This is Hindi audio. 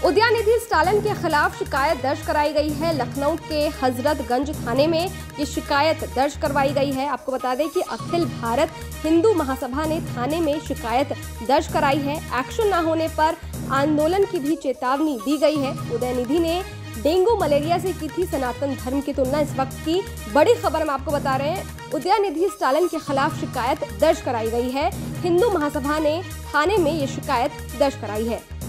उदयनिधि स्टालिन के खिलाफ शिकायत दर्ज कराई गई है। लखनऊ के हजरतगंज थाने में ये शिकायत दर्ज करवाई गई है। आपको बता दें कि अखिल भारत हिंदू महासभा ने थाने में शिकायत दर्ज कराई है। एक्शन न होने पर आंदोलन की भी चेतावनी दी गई है। उदयनिधि ने डेंगू मलेरिया से की थी सनातन धर्म की तुलना। इस वक्त की बड़ी खबर हम आपको बता रहे हैं। उदयनिधि स्टालिन के खिलाफ शिकायत दर्ज कराई गई है। हिंदू महासभा ने थाने में ये शिकायत दर्ज कराई है।